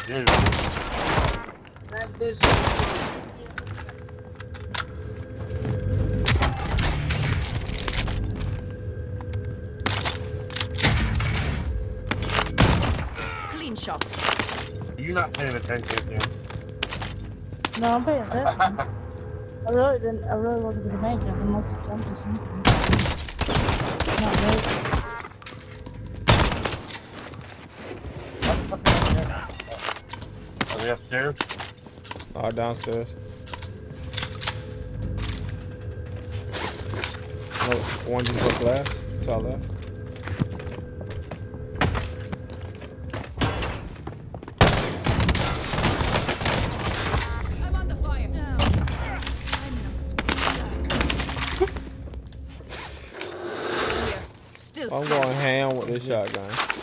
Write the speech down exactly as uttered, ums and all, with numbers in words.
Dude. That bitch. Clean shot. You're not paying attention, Jim. No, I'm paying attention. I really didn't. I really wasn't gonna make it. I must have jumped or something. Not really. Are they upstairs? Oh, downstairs. No, one just broke glass. To our left. I'm under fire. Down. Here. Still I'm scared. going ham with this shotgun.